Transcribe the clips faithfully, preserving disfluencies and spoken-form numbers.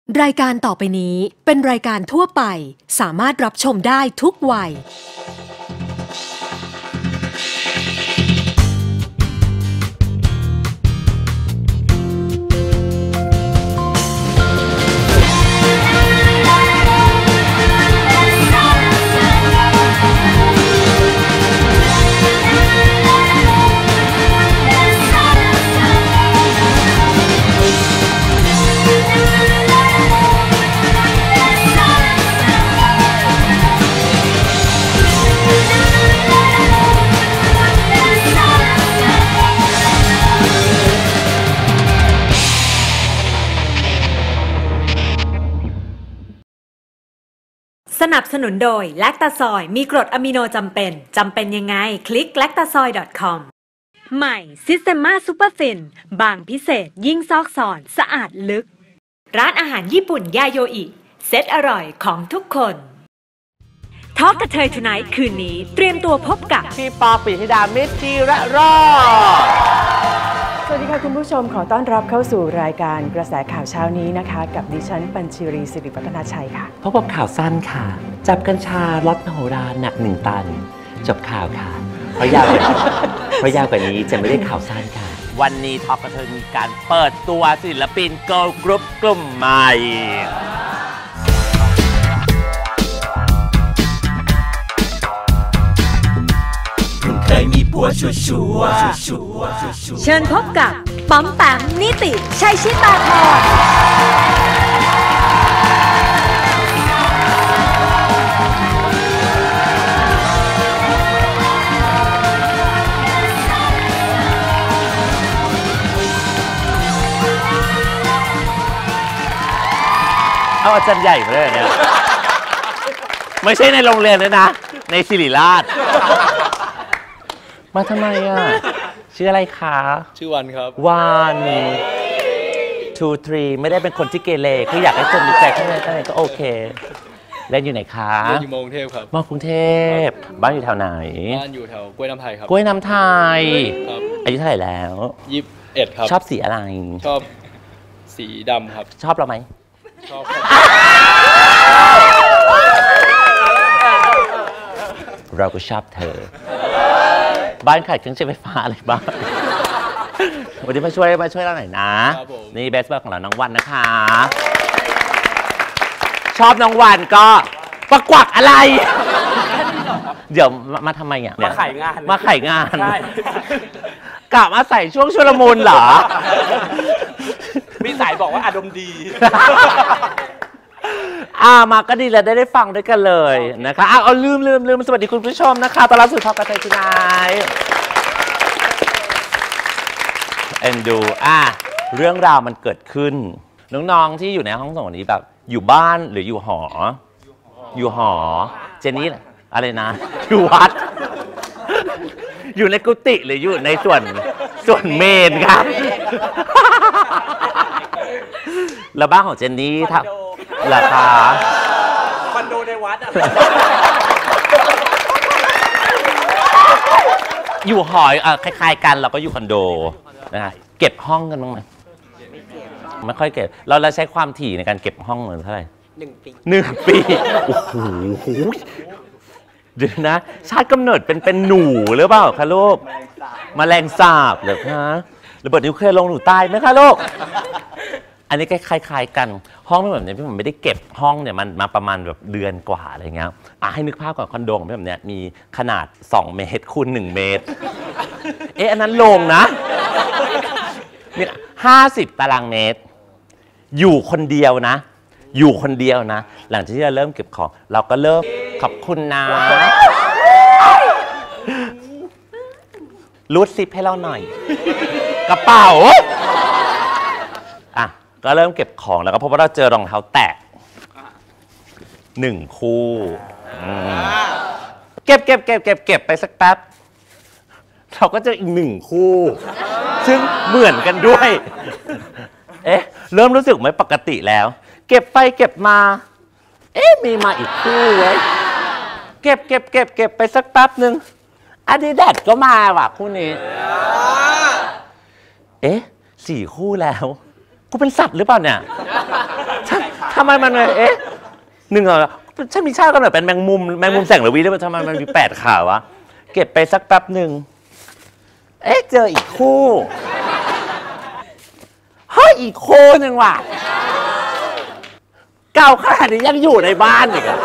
รายการต่อไปนี้เป็นรายการทั่วไปสามารถรับชมได้ทุกวัยสนับสนุนโดยแลคตาซอยมีกรดอะมิโนจำเป็นจำเป็นยังไงคลิก แลคตาซอย ดอท คอม ใหม่ซิสเตม a ซูเปอร์ฟินบางพิเศษยิ่งซอกซอนสะอาดลึกร้านอาหารญี่ปุ่นยาโยอิเซตอร่อยของทุกคนทอล์กกระเทยทูไนท์คืนนี้เตรียมตัวพบกับพี่ปอปิธิดามิตรจีระรอดสวัสดีค่ะคุณผู้ชมขอต้อนรับเข้าสู่รายการกระแสข่าวเช้านี้นะคะกับดิฉันปัญชีรีสิริวัฒนาชัยค่ะพบกับข่าวสั้นค่ะจับกัญชาล็อตมโหฬารหนักหนึ่งตันจบข่าวค่ะเพราะยาวกว่านี้เพราะยาวกว่านี้จะไม่ได้ข่าวสั้นค่ะวันนี้ท็อปกระเทยมีการเปิดตัวศิลปินเกิร์ลกรุ๊ปกลุ่มใหม่เคยมีผัวชัวชัวเชิญพบกับป๋อมแปมนิติชัยชิตาธรเอาอาจารย์ใหญ่มาเลยเนี่ยไม่ใช่ในโรงเรียนเลยนะในศิริราชมาทำไมอ่ะชื่ออะไรคะชื่อวันครับวันtwo threeไม่ได้เป็นคนที่เกเรคืออยากให้คนมีใจข้างในข้างในก็โอเคเล่นอยู่ไหนคะเล่นอยู่มอกรุงเทพครับมอกรุงเทพบ้านอยู่แถวไหนบ้านอยู่แถวกล้วยน้ำไทยครับกล้วยน้ำไทยครับอายุเท่าไหร่แล้วยี่สิบเอ็ดครับชอบสีอะไรชอบสีดำครับชอบเราไหมชอบเราก็ชอบเธอบ้านขายเครื่องใช้ไฟฟ้าอะไรบ้างวันนี้มาช่วยมาช่วยเราหน่อยนะนี่เบสเบอร์ของเราน้องวันนะคะชอบน้องวันก็ประกวักอะไรเดี๋ยวมาทำไมอ่ะมาขายงานมาขายงานกะมาใส่ช่วงชุลมุนเหรอมีสายบอกว่าอารมณ์ดีอ่ามาก็ดีแล้วได้ได้ฟังด้วยกันเลยนะคะอ้าวเอาลืมลืมลืมสวัสดีคุณผู้ชมนะคะตอนรับสู่ทอล์กกระเทยทูไนท์เอ็นดูอ่ะเรื่องราวมันเกิดขึ้นน้องๆที่อยู่ในห้องส่งนี้แบบอยู่บ้านหรืออยู่หออยู่หอเจนนี่อะไรนะอยู่วัดอยู่ในกุฏิหรืออยู่ในส่วนส่วนเมนครับแล้วบ้านของเจนนี่ทำราคาคอนโดในวัดอยู่หอยคล้ายๆกันเราก็อยู่คอนโดนะฮะเก็บห้องกันบ้างไหมไม่ค่อยเก็บเราเราใช้ความถี่ในการเก็บห้องเหมือนเท่าไหร่หนึ่งปีหนึ่งปีโอ้โหเดี๋ยวนะชาติกำเนิดเป็นเป็นหนูหรือเปล่าคะลูกแมลงสาบเหรอคะระเบิดนิวเคลียร์ลงหนูตายไหมคะลูกอันนี้คล้ายๆกันห้องแบบนี้พี่ผมไม่ได้เก็บห้องเนี่ยมันมาประมาณแบบเดือนกว่าอะไรเงี้ยอ่ะให้นึกภาพก่อนคอนโดของพี่แบบเนี้ยมีขนาดสองเมตรคูณหนึ่งเมตรเอ๊ะอันนั้นโล่งนะเนี่ยห้าสิบตารางเมตรอยู่คนเดียวนะอยู่คนเดียวนะหลังจากที่เราเริ่มเก็บของเราก็เริ่มขอบคุณนะรูดซิปให้เราหน่อยกระเป๋าอ่ะก็เริ่มเก็บของแล้วก็พบว่าเราเจอรองเท้าแตะหนึ่งคู่เก็บเก็บเก็บเก็บเก็บไปสักแป๊บเราก็เจออีกหนึ่งคู่ซึ่งเหมือนกันด้วยเอ๊ะเริ่มรู้สึกไม่ปกติแล้วเก็บไปเก็บมาเอ๊ะมีมาอีกคู่เว้ยเก็บเก็บเก็บเก็บไปสักแป๊บนึงอาดิดาสก็มาว่ะคู่นี้เอ๊ะสี่คู่แล้วกูเป็นสัตว์หรือเปล่าเนี่ยทำไมมันเอ๊ะหนึ่งเหรอฉันมีชาติกำเนิดเป็นแมงมุมแมงมุมแสงระวีด้วยทำไมมันมีแปดขาวะเก็บไปสักแป๊บหนึ่งเอ๊ะเจออีกคู่เฮ้ยอีกคู่หนึ่งว่ะเก่าขนาดนี้ยังอยู่ในบ้านอีกอะ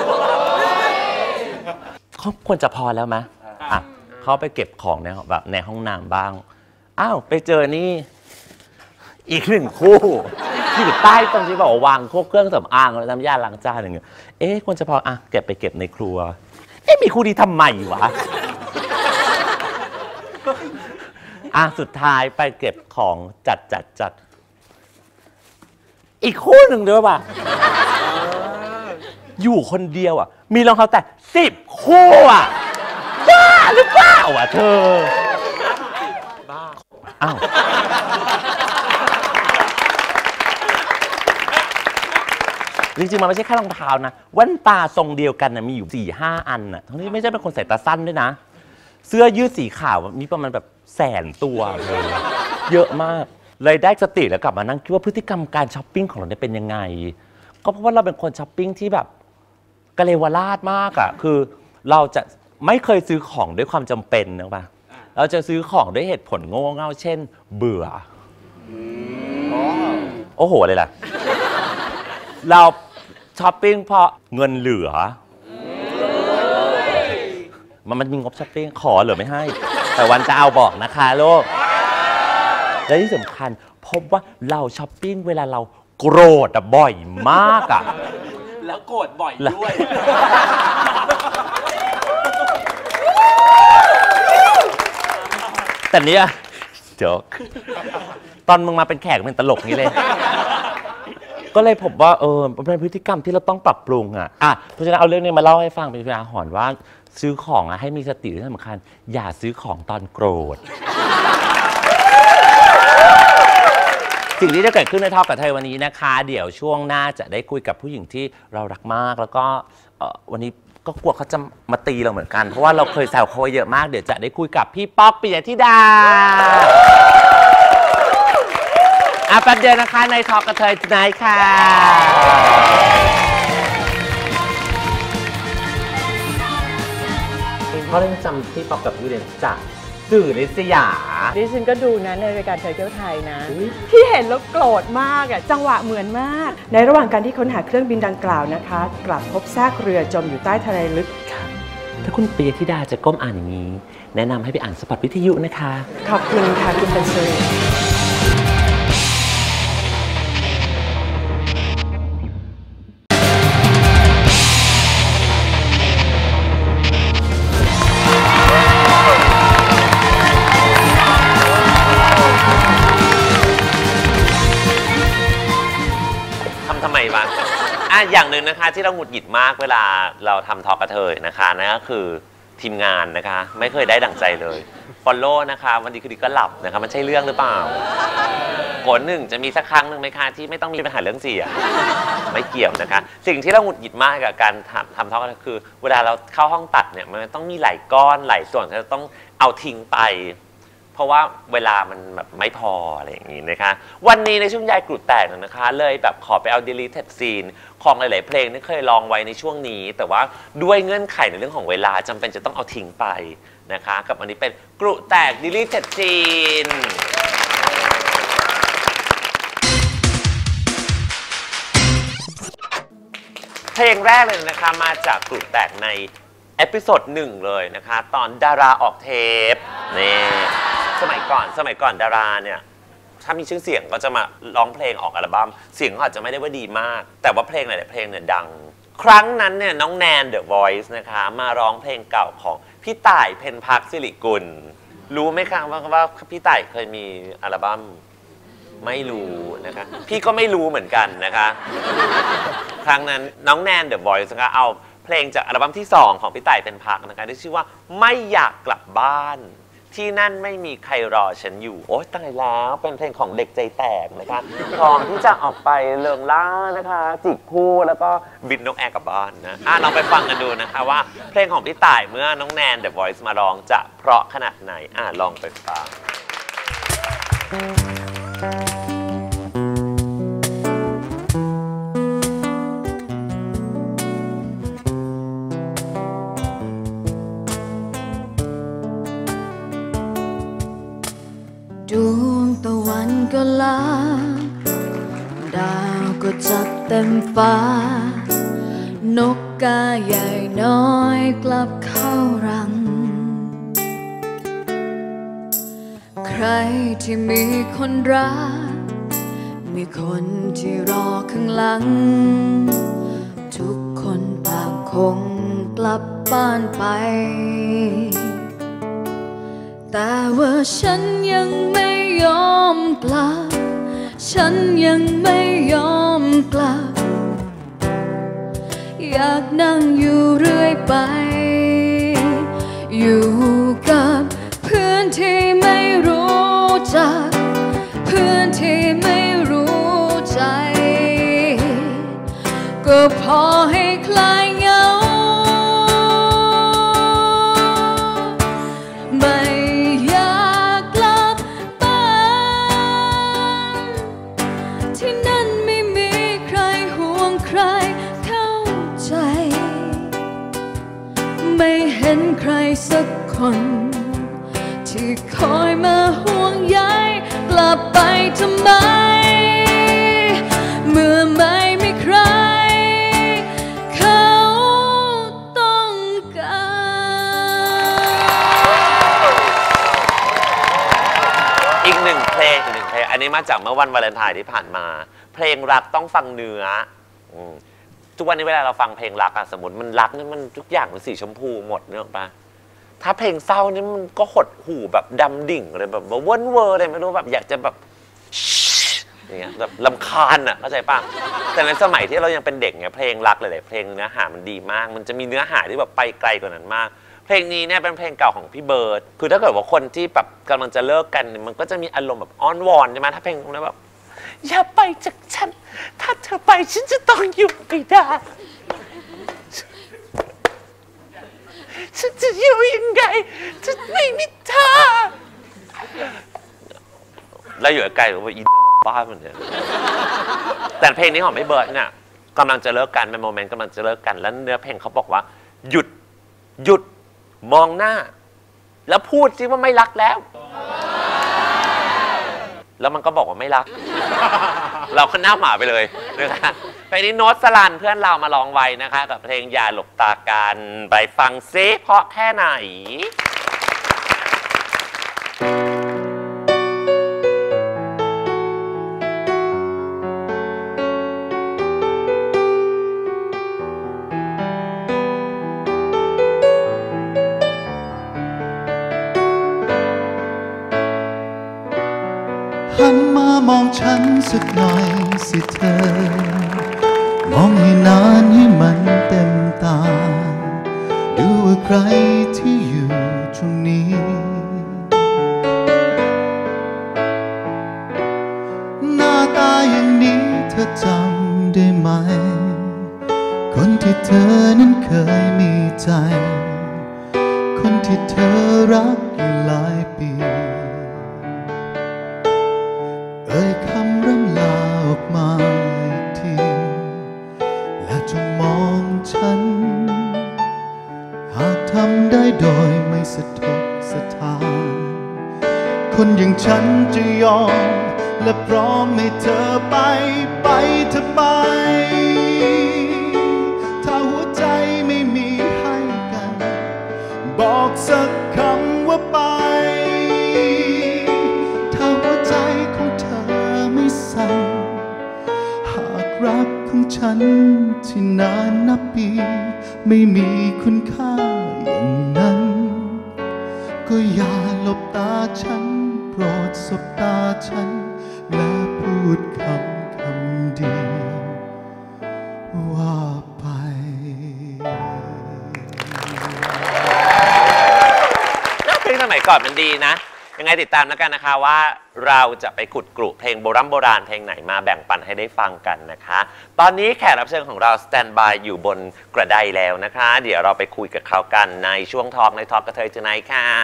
เขาควรจะพอแล้วไหมอ่ะเขาไปเก็บของในแบบในห้องน้ำบ้างอ้าวไปเจอนี่อีกหนึ่งคู่ที่อยู่ใต้ตรงที่บอกว่าวางพวกเครื่องสำอางแล้วน้ำยาล้างจานอย่างเงี้ยเอ๊ะควรจะพออ่ะเก็บไปเก็บในครัวเอ๊ะมีคู่ดีทำไมวะอ่ะสุดท้ายไปเก็บของจัดจัดจัดอีกคู่หนึ่งด้วยป่ะอยู่คนเดียวอ่ะมีรองเท้าแต่สิบคู่อ่ะบ้าหรือเปล่าอ่ะเธอบ้าอ้าวจริงๆมันไม่ใช่แค่รองเท้านะแว่นตาทรงเดียวกันนะมีอยู่สี่ห้าอันน่ะทั้งที่ไม่ใช่เป็นคนใส่ตาสั้นด้วยนะเสื้อยืดสีขาวมีประมาณแบบแสนตัวเลยเยอะมากเลยได้สติแล้วกลับมานั่งคิดว่าพฤติกรรมการช้อปปิ้งของเราเนี่ยเป็นยังไงก็เพราะว่าเราเป็นคนช้อปปิ้งที่แบบกะเลวราดมากอ่ะคือเราจะไม่เคยซื้อของด้วยความจำเป็นนะป่ะเราจะซื้อของด้วยเหตุผลโง่เง่าเช่นเบื่อโอ้โหอะไรล่ะเราช้อปปิ้งเพราะเงินเหลือมันมันมีงบช้อปปิ้งขอเหลือไม่ให้แต่วันจะเอาบอกนะคะลูกและที่สำคัญพบว่าเราช้อปปิ้งเวลาเราโกรธอะบ่อยมากอะแล้วโกรธบ่อยด้วยแต่เนี้ยเดี๋ยวตอนมึงมาเป็นแขกเป็นตลกนี้เลยก็เลยผมว่าเออเป็นพฤติกรรมที่เราต้องปรับปรุงอ่ะอ่ะเพราะฉะนั้นเอาเรื่องนี้มาเล่าให้ฟังเป็นอุทาหรณ์ว่าซื้อของอ่ะให้มีสติที่สำคัญอย่าซื้อของตอนโกรธสิ่งที่จะเกิดขึ้นในทอล์กกับเธอวันนี้นะคะเดี๋ยวช่วงหน้าจะได้คุยกับผู้หญิงที่เรารักมากแล้วก็วันนี้ก็กลัวเขาจะมาตีเราเหมือนกันเพราะว่าเราเคยแซวเขาเยอะมากเดี๋ยวจะได้คุยกับพี่ป๊อกปิยธิดาอ่ะแป๊บเดียวนะคะในทอล์กกับเธอทนายค่ะเพราะเรื่องจำที่ป๊อกกับพี่เรียนจากสื่อลิษยาดิฉันก็ดูนะในรายการเธอเที่ยวไทยนะที่เห็นแล้วโกรธมากอ่ะจังหวะเหมือนมากในระหว่างการที่ค้นหาเครื่องบินดังกล่าวนะคะกลับพบซากเรือจมอยู่ใต้ทะเลลึกค่ะถ้าคุณปิยธิดาจะก้มอ่านอย่างนี้แนะนำให้ไปอ่านสปอตวิทยุนะคะขอบคุณค่ะคุณเป็นสื่ออ่ะอย่างหนึ่งนะคะที่เราหงุดหงิดมากเวลาเราทำทอล์กกระเทยนะคะนั่นก็คือทีมงานนะคะไม่เคยได้ดั่งใจเลยฟอลโล่นะคะวันดีคืนดีก็หลับนะคะมันใช่เรื่องหรือเปล่าผลหนึ่งจะมีสักครั้งหนึ่งไหมคะที่ไม่ต้องมีปัญหาเรื่องเสียงไม่เกี่ยวนะคะสิ่งที่เราหงุดหงิดมากกับการทำทำทอล์กก็คือเวลาเราเข้าห้องตัดเนี่ยมันต้องมีหลายก้อนหลายส่วนที่เราต้องเอาทิ้งไปเพราะว่าเวลามันแบบไม่พออะไรอย่างนี้นะคะวันนี้ในช่วงยายกรุดแตกนะคะเลยแบบขอไปเอา deleted scene ของหลายๆเพลงที่เคยลองไว้ในช่วงนี้แต่ว่าด้วยเงื่อนไขในเรื่องของเวลาจำเป็นจะต้องเอาทิ้งไปนะคะกับอันนี้เป็นกรุแตก deleted scene เพลงแรกเลยนะคะมาจากกรุแตกในเอพิโซดหนึ่งเลยนะคะตอนดาราออกเทปนี่สมัยก่อนสมัยก่อนดาราเนี่ยถ้ามีชื่อเสียงก็จะมาร้องเพลงออกอัลบั้มเสียงอาจจะไม่ได้ว่าดีมากแต่ว่าเพลงหลายๆเพลงเนี่ยดังครั้งนั้นเนี่ยน้องแนน The Voice นะคะมาร้องเพลงเก่าของพี่ต่ายเพ็ญพักสิริกุลรู้ไหมคะว่าว่าพี่ต่ายเคยมีอัลบั้มไม่รู้นะคะพี่ก็ไม่รู้เหมือนกันนะคะครั้งนั้นน้องแนน The Voice นะคะเอาเพลงจากอัลบั้มที่สองของพี่ต่ายเพ็ญพักนะคะที่ชื่อว่าไม่อยากกลับบ้านที่นั่นไม่มีใครรอฉันอยู่โอ๊ยตายแล้วเป็นเพลงของเด็กใจแตกนะคะพร้อมที่จะออกไปเลิงล่านะคะจิกคู่แล้วก็บินนกแอร์กลับบ้านนะอ่ะลองไปฟังกันดูนะคะว่าเพลงของพี่ต่ายเมื่อน้องแนน The Voice มาร้องจะเพราะขนาดไหนอ่ะลองไปฟังเต็มฟ้านกกาใหญ่น้อยกลับเข้ารังใครที่มีคนรักมีคนที่รอข้างหลังทุกคนต่างคงกลับบ้านไปแต่ว่าฉันยังไม่ยอมกลับฉันยังไม่ยอมกลับอยากนั่งอยู่เรื่อยไปอยู่กับเพื่อนที่ไม่รู้จักเพื่อนที่ไม่รู้ใจก็พอให้คลายเหงาไม่อยากกลับบ้านที่นั่นไม่มีใครห่วงใครเข้าใจไม่เห็นใครสักคนที่คอยมาห่วงใยกลับไปทำไมเมื่อไม่มีใครเขาต้องการอีกหนึ่งเพลงอีกหนึ่งเพลงอันนี้มาจากเมื่อวันวาเลนไทน์ที่ผ่านมาเพลงรักต้องฟังเนื้อทุกวันนี้เวลาเราฟังเพลงรักอะสมมติมันรักนี่มันทุกอย่างมันสีชมพูหมดเนอะปะถ้าเพลงเศร้านี่มันก็หดหูแบบดำดิ่งเลยแบบว่าว่นเวอร์อะไรไม่รู้แบบอยากจะแบบอย่างเงี้ยแบบลำคาญอะเข้าใจป่ะแต่ในสมัยที่เรายังเป็นเด็กเนี่ยเพลงรักหลายๆเพลงเนื้อหามันดีมากมันจะมีเนื้อหาที่แบบไปไกลกว่านั้นมากเพลงนี้เนี่ยเป็นเพลงเก่าของพี่เบิร์ดคือถ้าเกิดว่าคนที่แบบกำลังจะเลิกกันมันก็จะมีอารมณ์แบบอ้อนวอนใช่ไหมถ้าเพลงนั้นแบบอย่าไปจากฉันถ้าเธอไปฉันจะต้องอยู่ไม่ได้ฉันจะอยู่ยังไงฉันไม่มีเธอแล้วอยู่ไกลหรือว่าอีบ้ามันเนี่ยแต่เพลงนี้ของพี่เบิร์ดเนี่ยกำลังจะเลิกกันเป็นโมเมนต์กำลังจะเลิกกันแล้วเนื้อเพลงเขาบอกว่าหยุดหยุดมองหน้าแล้วพูดสิว่าไม่รักแล้วแล้วมันก็บอกว่าไม่รักเราก็หน้าหมาไปเลยนะคะเพลงนี้โน้ตสลันเพื่อนเรามาร้องไว้นะคะกับเพลงอย่าหลบตากันไปฟังซิเพราะแค่ไหนหันมามองฉันสักหน่อยสิเธอมองให้นานให้มันเต็มตาดูว่าใครที่อยู่ตรงนี้หน้าตาอย่างนี้เธอจำได้ไหมคนที่เธอนั้นเคยมีใจคนที่เธอรักอยู่หลายปีเอ่ยคำร่ำลาออกมาอีกทีและจงมองฉันหากทำได้โดยไม่สะทกสะทานคนอย่างฉันจะยอมและพร้อมให้เธอไปไปเธอไปถ้าหัวใจไม่มีให้กันบอกสักคำว่าไปถ้าหัวใจของเธอไม่สั่นหากรักของฉันที่นานนับปีไม่มีคุณค่าอย่างนั้นก็อย่าหลบตาฉันโปรดสบตาฉันและพูดคำคำเดียวว่าไปเพลงสมัยก่อนมันดีนะยังไงติดตามแล้วกันนะคะว่าเราจะไปขุดกลุ่มเพลงโบราณโบราณเพลงไหนมาแบ่งปันให้ได้ฟังกันนะคะตอนนี้แขกรับเชิญของเราสแตนบายอยู่บนกระไดแล้วนะคะเดี๋ยวเราไปคุยกับเขากันในช่วงทอล์กในทอล์กกระเทยเจอไนท์ค่ะ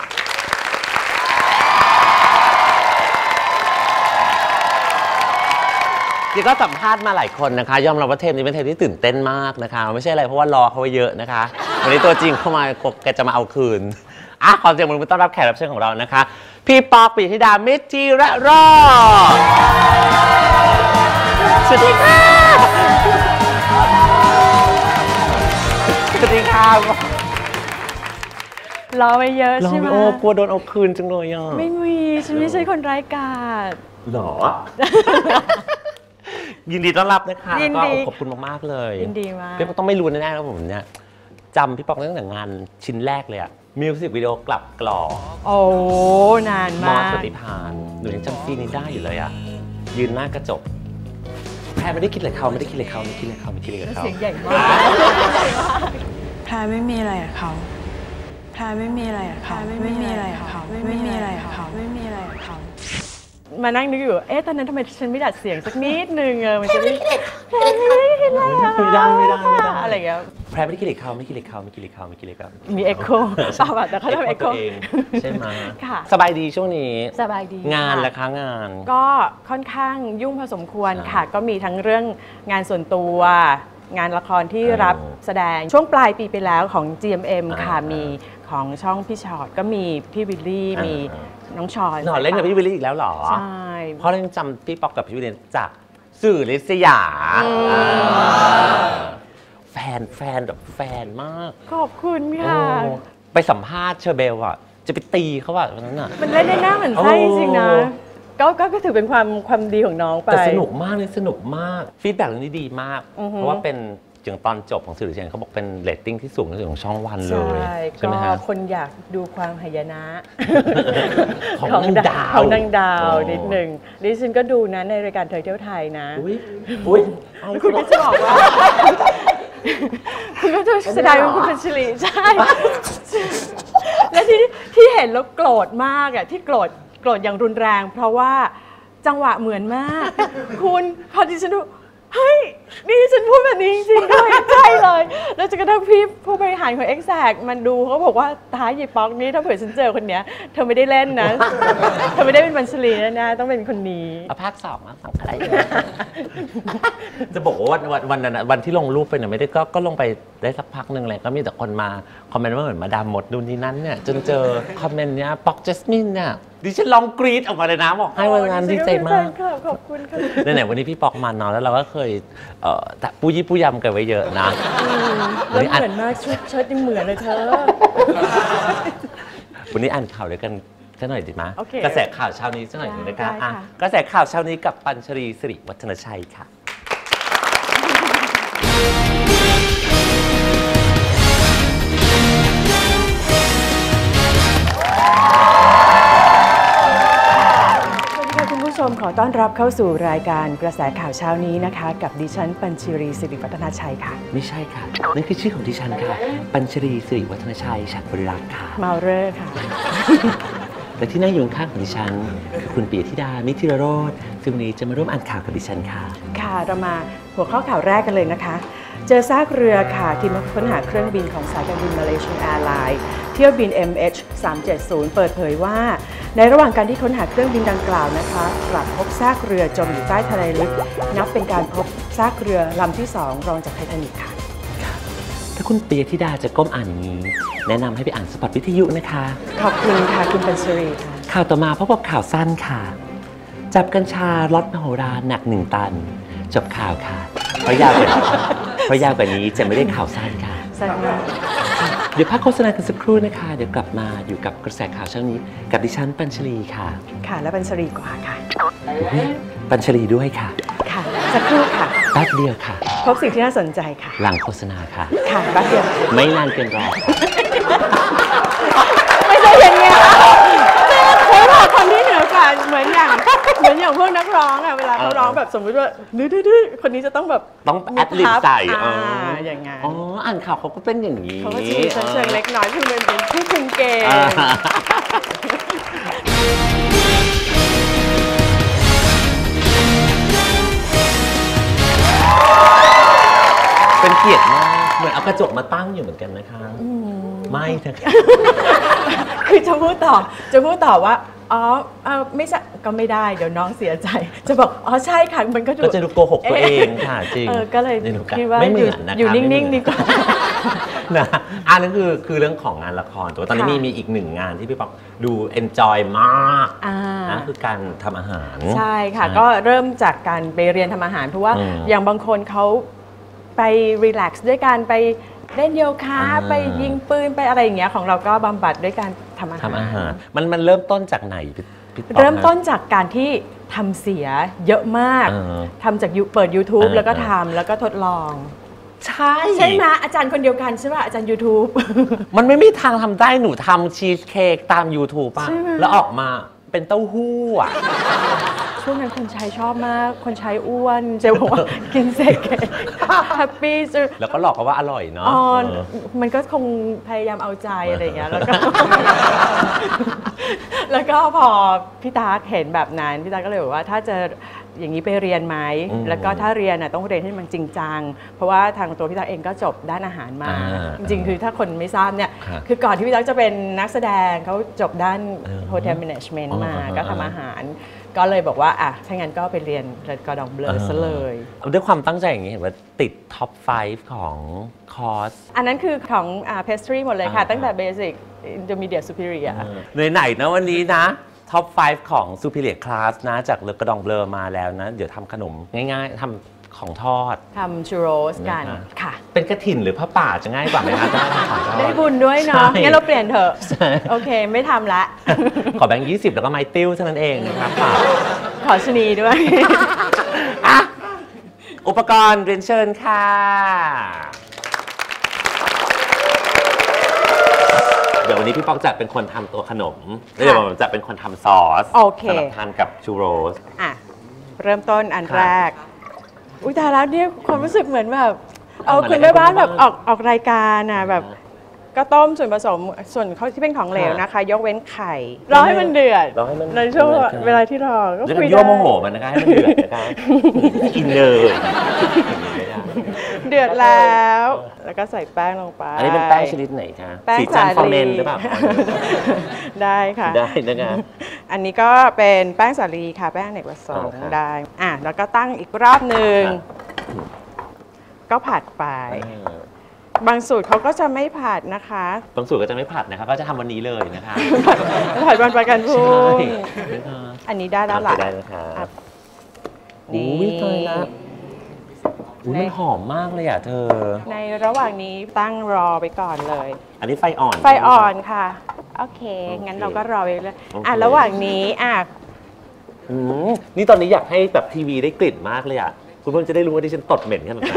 ที่ก็สัมภาษณ์มาหลายคนนะคะยอมรับว่าเทปนี้เป็นเทปที่ตื่นเต้นมากนะคะไม่ใช่อะไรเพราะว่ารอเขาไว้เยอะนะคะวันนี้ตัวจริงเข้ามาแกจะมาเอาคืนอ่ะขอเสียงปรบมือต้อนรับแขกรับเชิญของเรานะคะพี่ปอปิยธิดามิตรธีระรอดสวัสดีค่ะรอไปเยอะรอใช่ไหมโอ้กลัวโดนเอาคืนจังเลยอ่ะไม่มีฉันไม่ใช่คนร้ายกาจหรอ ยินดีต้อนรับนะคะยินดีก็ขอบคุณมากๆเลยยินดีมากพี่ป๊อกต้องไม่รู้แน่ๆครับผมเนี่ยจำพี่ป๊อกตั้งแต่งานชิ้นแรกเลยอะมิวสิกวิดีโอกลับกรอกโอ้นานมอมากสติพานหนูยังจำซีนนี้ได้อยู่เลยอะยืนหน้ากระจกแพรไม่ได้คิดเลยเขาไม่ได้คิดเลยเขาไม่คิดเลยเขาไม่คิดเลยเขาเสียงใหญ่มากแพรไม่มีอะไรกับเขาแพรไม่มีอะไรกับเขาไม่มีอะไรกับเขาไม่มีอะไรกับเขาไม่มีอะไรกับเขามานั่งนึกอยู่ เอ๊ะ ตอนนั้นทำไมฉันไม่ดัดเสียงสักนิดนึงเออมันจะไม่ไม่เห็นอะไรอะไม่ได้ไม่ได้ไม่ได้อะไรอย่างเงี้ยแพรไม่ได้คิดเลยเขาไม่คิดเลยเขาไม่คิดเลยเขาไม่คิดเลยเขามีเอ็กโคเปล่าแบบแต่เขาทำเอ็กโคตัวเองใช่ไหมค่ะสบายดีช่วงนี้สบายดีงานค่ะละคะงานก็ค่อนข้างยุ่งพอสมควรค่ะ ก็มีทั้งเรื่องงานส่วนตัว งานละครที่อ๋อรับแสดงช่วงปลายปีไปแล้วของ จี เอ็ม เอ็มอ่าค่ะ มีของช่องพี่ชอตก็มีพี่วิลลี่อ่ามีมีน้องชอยหนอนเล่นกับพี่วิลลี่อีกแล้วเหรอใช่เพราะเรายังจำพี่ป๊อกกับพี่วิลลี่จากสื่อลิสยาอ่าแฟนแฟนแบบแฟนมากขอบคุณค่ะโอ้ไปสัมภาษณ์เชอร์เบลอ่ะ จะไปตีเขาอ่ะวันนั้นอ่ะมันเล่นได้หน้าเหมือนไส้จริงๆนะโอ้ก็ก็ก็ถือเป็นความความดีของน้องไปแต่สนุกมากเลยสนุกมากฟีดแบ็กเรื่องนี้ดีมากอือฮึเพราะว่าเป็นอย่างตอนจบของสื่อลิสยาเขาบอกเป็นเรตติ้งที่สูงที่สุดของช่องวันเลยใช่ใช่ไหมก็ฮะคนอยากดูความหายนะของนางดาวของนางดาวโอ้นิดหนึ่งดิฉันก็ดูนะในรายการเธอเที่ยวไทยนะอุ้ยอุ้ยคุณก็จะบอกว่า คุณก็จะแสดงเป็นคุณพัชรีใช่ และที่ที่เห็นแล้วโกรธมากอ่ะที่โกรธโกรธอย่างรุนแรง เพราะว่าจังหวะเหมือนมาก คุณพอดิฉันดูเฮ้ยนี่ฉันพูดแบบนี้จริงๆด้วยใช่เลย แล้วจนกระทั่งพี่ผู้บริหารของ Exact มันดูเขาบอกว่าท้ายยีป๊อกนี่ถ้าเผื่อฉันเจอคนเนี้ยเธอไม่ได้เล่นนะ เธอไม่ได้เป็นบัญชลีแน่ๆต้องเป็นคนนี้เอาภาคสองนะสองอะไรอย่างเงี้ย จะบอกว่าวันวันวันนั้นอะวันที่ลงรูปไปเนี่ยไม่ได้ก็ก็ลงไปได้สักพักหนึ่งเลยก็มีแต่คนมาคอมเมนต์ว่าเหมือนมาดามหมดดูนี่นั้นเนี่ยจนเจอคอมเมนต์เนี้ยป๊อกเจสมินเนี่ยดิฉันลองกรี๊ดออกมาเลยนะบอกให้วันงานดีใจมากขอบคุณค่ะไหนๆวันนี้พี่ป๊อกมานอนแล้วเราก็เคยเอ่อแต่ปูยี่ปูยำกันไว้เยอะนะแล้วเหมือนมากชุดเชิ้ตยังเหมือนเลยเธอวันนี้อ่านข่าวด้วยกันสักหน่อยดีไหมโอเคกระแสข่าวเช้านี้สักหน่อยหนึงนะคะได้อ่ะค่ะกระแสข่าวเช้านี้กับปัญชรีสิริวัฒนชัยค่ะสวัสดีค่ะคุณผู้ชมขอต้อนรับเข้าสู่รายการกระแสข่าวเช้านี้นะคะ กับดิฉันปัญชรีสิริวัฒนาชัยค่ะไม่ใช่ค่ะนั่นคือชื่อของดิฉันค่ะ ปัญชรีสิริวัฒนชัยฉัตรบริรักษ์ค่ะเมาเรอร์ค่ะและที่นั่งอยู่ข้างของดิฉันคือคุณปิยธิดามิธิรโรธซึ่งวันนี้จะมาร่วมอ่านข่าวกับดิฉันค่ะค่ะเรามาหัวข้อข่าวแรกกันเลยนะคะ เจอซากเรือค่ะทีมค้นหาเครื่องบินของสายการบินมาเลเซียแอร์ไลน์เที่ยวบิน เอ็ม เอช สามเจ็ดศูนย์ เปิดเผยว่า ในระหว่างการที่ค้นหาเครื่องบินดังกล่าวนะคะกลับพบซากเรือจมอยู่ใต้ทะเลลึกนับเป็นการพบซากเรือลำที่สองรองจากไททานิคค่ะถ้าคุณปิยธิดาจะก้มอ่านอย่างนี้ แนะนำให้ไปอ่านสปอตวิทยุนะคะขอบคุณค่ะคุณปัญชรีค่ะข่าวต่อมาพบกับข่าวสั้นค่ะ จับกัญชาล็อตมโหฬารหนักหนึ่งตัน จบข่าวค่ะ เพราะยาวกว่านี้เพราะยาวกว่านี้จะไม่ได้ข่าวสั้นค่ะสั้นมากเดี๋ยวพักโฆษณากันสักครู่นะคะ เดี๋ยวกลับมาอยู่กับกระแสข่าวเช้านี้ กับดิฉันปัญชลีค่ะค่ะและปัญชรีกว่าค่ะอุ๊ยปัญชลีด้วยค่ะค่ะสักครู่ค่ะแป๊บเดียวค่ะพบสิ่งที่น่าสนใจค่ะหลังโฆษณาค่ะค่ะแป๊บเดียวไม่นานเกินรอไม่ใช่อย่างเงี้ยเขาบอกคนที่เหนือกว่าเหมือนอย่างเหมือนอย่างพวกนักร้องอะเวลาเขาร้องแบบสมมติว่าดื้อๆคนนี้จะต้องแบบต้องแอดลิปใส่อ่าอ๋ออย่างงั้นอ๋ออ่านข่าวเขาก็เป็นอย่างนี้เขาก็จะมีชั้นเชิงเล็กน้อยคือมันเป็นผู้คุมเกมอ่าเป็นเกียรติมากเหมือนเอากระจกมาตั้งอยู่เหมือนกันนะคะไม่นะคะคือจะพูดต่อจะพูดต่อว่าอ๋อเอ่อไม่ใช่ก็ไม่ได้เดี๋ยวน้องเสียใจ จะบอกอ๋อใช่ค่ะมันก็ดูก็จะดูโกหกตัวเองค่ะจริงเออก็เลยนี่หนูกะคิดว่าไม่เหมือยู่อนนะคะอยู่นิ่งไม่ๆเหมืดีอนกว่านะอันนั้นคือคือเรื่องของงานละครแต่ว่าตอนนี้ค่ะมีมีอีกหนึ่งงานที่พี่ป๊อกดูเอนจอยมากอ่านะคือการทำอาหารใช่ค่ะก็เริ่มจากการไปเรียนทำอาหารเพราะว่าอืมอย่างบางคนเขาไปรีแลกซ์ด้วยการไปเล่นโยคะไปยิงปืนไปอะไรอย่างเงี้ยของเราก็บำบัดด้วยการทำอาหารทำอาหารมันมันเริ่มต้นจากไหนพี่ต๊อกเริ่มต้นจากการที่ทำเสียเยอะมากทำจากเปิด YouTube แล้วก็ทำแล้วก็ทดลองใช่ใช่ไหมอาจารย์คนเดียวกันใช่ป่ะอาจารย์ YouTube มันไม่มีทางทำได้หนูทำชีสเค้กตาม YouTube ป่ะแล้วออกมาเป็นเต้าหู้อ่ะช่วงนั้นคนใช้ชอบมากคนใช้อ้วนเจ๊บอกว่ากินเสร็จแฮปปี้แล้วก็หลอกกันว่าอร่อยเนาะมันก็คงพยายามเอาใจอะไรอย่างเงี้ยแล้วก็แล้วก็พอพี่ตาเห็นแบบนั้นพี่ตาก็เลยบอกว่าถ้าจะอย่างนี้ไปเรียนไหมแล้วก็ถ้าเรียนน่ะต้องเรียนให้มันจริงจังเพราะว่าทางตัวพี่ตั๊กเองก็จบด้านอาหารมาจริงๆคือถ้าคนไม่ทราบเนี่ยคือก่อนที่พี่ตั๊กจะเป็นนักแสดงเขาจบด้าน Hotel Management มาก็ทำอาหารก็เลยบอกว่าอ่ะถ้างั้นก็ไปเรียนกอดองเบลอซะเลยด้วยความตั้งใจอย่างนี้เห็นว่าติดท็อปไฟว์ของคอร์สอันนั้นคือของ pastry หมดเลยค่ะตั้งแต่ basic intermediate superior ไหนๆนะวันนี้นะท็อปไฟว์ของ Superior Class นะจากเลอกระดองเบลอมาแล้วนะเดี๋ยวทำขนมง่ายๆทำของทอดทำชูโรสกันค่ะเป็นกระถิ่นหรือผ้าป่าจะง่ายกว่าไหมคะได้บุญด้วยเนาะงั้นเราเปลี่ยนเถอะโอเคไม่ทำละขอแบงค์ยี่สิบแล้วก็ไม้ติ้วเท่านั้นเองนะครับขอชนีด้วยอุปกรณ์เรียนเชิญค่ะเดี๋ยววันนี้พี่ป๊อกจะเป็นคนทำตัวขนมแล้วเดี๋ยวผมจะเป็นคนทำซอสสำหรับทานกับชูโรสอ่ะเริ่มต้นอันแรกอุ้ยตายแล้วเนี่ยความรู้สึกเหมือนแบบเอาคุณแม่บ้านแบบออกออกรายการอ่ะแบบก็ต้มส่วนผสมส่วนเขาที่เป็นของเหลวนะคะยกเว้นไข่รอให้มันเดือดในช่วงเวลาที่รอก็คุยได้ยั่วโมโหมันนะคะให้มันเดือดนะคะกินเลยเดือดแล้วแล้วก็ใส่แป้งลงไปอันนี้เป็นแป้งชนิดไหนคะแป้งสีจันทร์ฟอร์เมนหรือเปล่าได้ค่ะได้นะคะอันนี้ก็เป็นแป้งสาลีค่ะแป้งอเนกประสงค์ได้อ่ะแล้วก็ตั้งอีกรอบหนึ่งก็ผัดไปบางสูตรเขาก็จะไม่ผัดนะคะบางสูตรก็จะไม่ผัดนะคะก็จะทำวันนี้เลยนะคะผัดวันประกันพรุ่งอันนี้ได้แล้วล่ะได้นะคะนี่ตายละอุ้ยมันหอมมากเลยอ่ะเธอในระหว่างนี้ตั้งรอไปก่อนเลยอันนี้ไฟอ่อนไฟอ่อนค่ะโอเคงั้นเราก็รอไปเลยอ่ะระหว่างนี้อ่ะนี่ตอนนี้อยากให้แบบทีวีได้กลิ่นมากเลยอ่ะคุณเพื่อนจะได้รู้ว่าดิฉันตดเหม็นขนาดไหน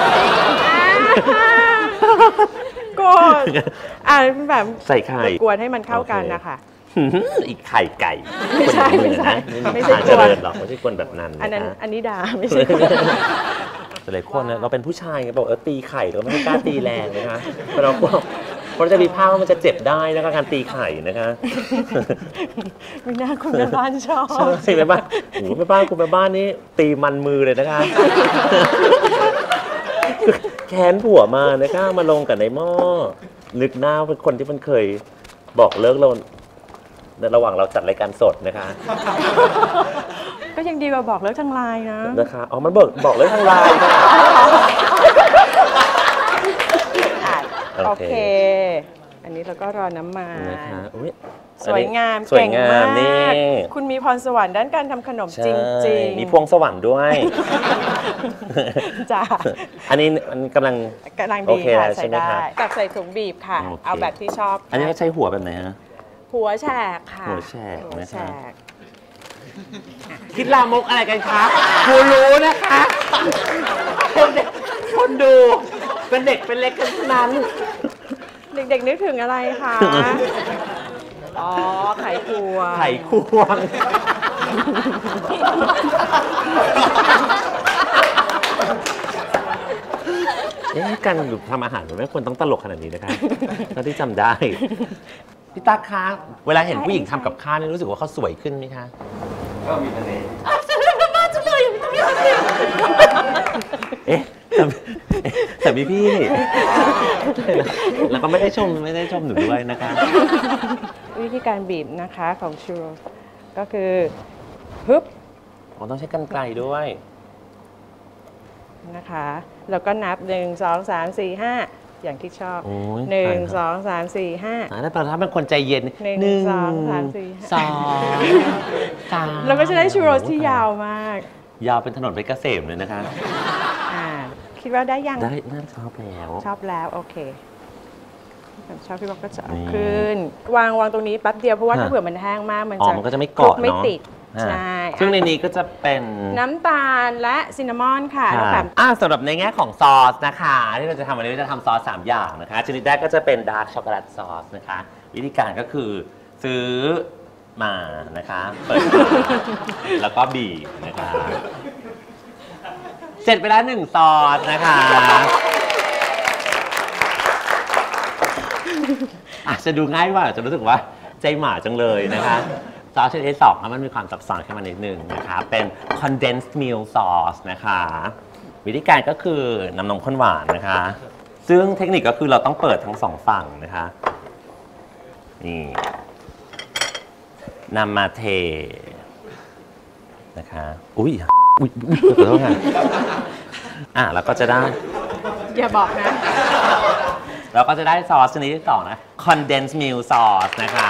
ก็อ่ะแบบใส่ไข่กวนให้มันเข้ากันนะคะอีกไข่ไก่ไม่ใช่ไม่ใช่ไม่ใช่กวนหรอกไม่ใช่กวนแบบนั้นอันนั้นอันนี้ด่าไม่ใช่แต่หลายคนนะเราเป็นผู้ชายไงบอกเออตีไข่เราไม่ให้กล้าตีแรงนะคะเพราะเราเพราะจะมีภาพว่ามันจะเจ็บได้นะคะการตีไข่นะคะไม่น่าคุณแม่บ้านชอบใช่แม่บ้านโอ้แม่บ้านคุณแม่บ้านนี่ตีมันมือเลยนะคะแค้นผัวมานะคะมาลงกับในหม้อนึกหน้าเป็นคนที่มันเคยบอกเลิกเราในระหว่างเราจัดรายการสดนะคะก็ยังดีกว่าบอกเลิกทางไลน์นะนะคะอ๋อมันบอกบอกเลิกทางไลน์ค่ะโอเคอันนี้เราก็รอน้ำมันนะคะสวยงามเก่งมากคุณมีพรสวรรค์ด้านการทำขนมจริงๆมีพวงสวรรค์ด้วยจ้าอันนี้มันกำลังกำลังดีค่ะใส่ได้ตักใส่ถุงบีบค่ะเอาแบบที่ชอบอันนี้ใช้หัวแบบไหนฮะหัวแฉกค่ะหัวแฉกนะคะคิดลามกอะไรกันคะกูรู้นะคะคนเด็กคนดูเป็นเด็กเป็นเล็กกันทั้งนั้นเด็กๆนึกถึงอะไรคะอ๋อไข่ควงไข่ควงเอ๊ะการทำอาหารไม่ควรต้องตลกขนาดนี้นะคะเท่าที่จำได้พี่ตั๊กคะเวลาเห็นผู้หญิงทำกับข้าวนี่รู้สึกว่าเขาสวยขึ้นไหมคะก็มีเสน่ห์มากจังเลยเอ๊ะแต่มีพี่นี่แล้วก็ไม่ได้ชมไม่ได้ชมหนูด้วยนะคะวิธีการบีบนะคะของชูโรก็คือฮึบอ๋อต้องใช้กรรไกรด้วยนะคะแล้วก็นับหนึ่งสองสามสี่ห้าอย่างที่ชอบหนึ่งสองสามสี่ห้าถ้าตอนถ้าเป็นคนใจเย็นหนึ่งสองสามสี่สองสามเราก็จะได้ชูโรสที่ยาวมากยาวเป็นถนนเพชรเกษมเลยนะคะอ่าโอเคคิดว่าได้ยังได้น่าชอบแล้วชอบแล้วโอเคชอบพี่บอกก็จะเอานี่ขึ้นวางวางตรงนี้แป๊บเดียวเพราะว่าฮะถ้าเผื่อมันแห้งมากมันอ๋อจะมันก็จะไม่คลุเกาะไม่เนาะติดอ่าใช่ซึ่งในนี้ก็จะเป็นน้ำตาลและซินนามอนค่ะแล้วแบบอ่าสำหรับในแง่ของซอสนะคะที่เราจะทำวันนี้เราจะทำซอสสามอย่างนะคะชนิดแรกก็จะเป็นดาร์กช็อกโกแลตซอสนะคะวิธีการก็คือซื้อมานะคะเปิด แล้วก็บีบนะคะเสร็จไปแล้วหนึ่งซอสนะคะอาจจะดูง่ายว่าจะรู้สึกว่าใจหมาจังเลยนะคะซอสชนิดที่สองมันมีความซับซ้อนขึ้นมานิดนึงนะคะเป็น condensed milk sauce นะคะวิธีการก็คือน้ำนมข้นหวานนะคะซึ่งเทคนิคก็คือเราต้องเปิดทั้งสองฝั่งนะคะนี่นำมาเทนะคะอุ้ยอุ้ยอุ้ยขอโทษค่ะอ่ะแล้วก็จะได้อย่าบอกนะเราก็จะได้ซอสชนิดที่สองนะ condensed milk sauce นะคะ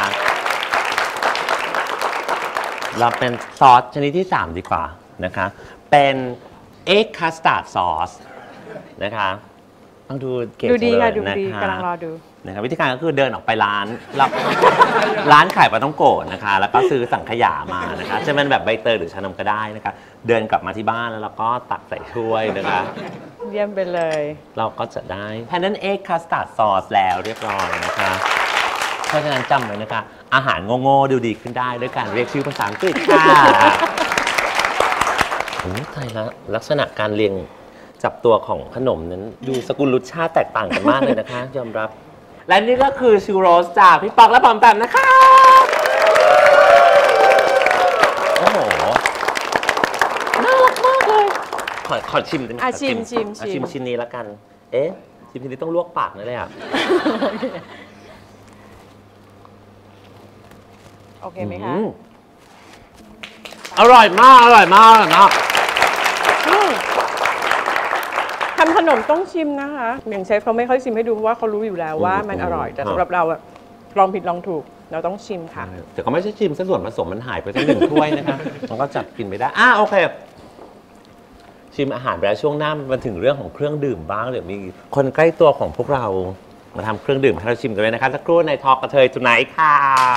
เราเป็นซอสชนิดที่สามดีกว่านะคะเป็น egg custard sauce นะคะต้องดูเก่งดูดีจังเลค่ะยดูนะดีคะกำลังรอดูนะครับวิธีการก็คือเดินออกไปร้านแล้ว ร้านขายปลาต้องโกะนะคะแล้วก็ซื้อสังขยามานะคะจะเป็นแบบใบเตยหรือชานมก็ได้นะคะเดินกลับมาที่บ้านแล้วเราก็ตักใส่ถ้วยนะคะเยี่ยมไปเลยเราก็จะได้แพนเนนเอ็กคัสตาร์ดซอสแล้วเรียบร้อยนะคะเพราะฉะนั้นจำไว้นะคะอาหารโง่ๆดูดีขึ้นได้ด้วยการเรียกชื่อภาษาอังกฤษค่ะโอ้ตายละลักษณะการเรียงจับตัวของขนมนั้นดูสกุลรสชาติแตกต่างกันมากเลยนะคะยอมรับและนี่ก็คือชูโรสจากพี่ปอกและปอมแปมนะคะโอ้โหน่ารักมากเลยขอขอชิมได้ไหมอ่ะขอชิมชิมอ่ะชิชิมมชิ้นนี้แล้วกัน เอ๊ะชิมชิ้นนี้ต้องลวกปากนั่นเลยอ่ะโอเคไหมคะอือร่อยมาก อร่อยมากอร่อยมากอืมทำขนมต้องชิมนะคะอย่างเชฟเขาไม่ค่อยชิมให้ดูเพราะว่าเขารู้อยู่แล้วว่ามันอร่อยแต่สำหรับเราอะลองผิดลองถูกเราต้องชิมค่ะแต่ก็ไม่ใช่ชิมซะส่วนผสมมันหายไปสักหนึ่งถ้วยนะคะ มันก็จับกินไม่ได้อ่ะโอเค ชิมอาหารไปแล้วช่วงหน้ามันถึงเรื่องของเครื่องดื่มบ้างเดี๋ยวมีคนใกล้ตัวของพวกเรามาทำเครื่องดื่มให้เราชิมกันเลยนะคะสักครู่ในทอล์กกระเทย Tonight ค่ะ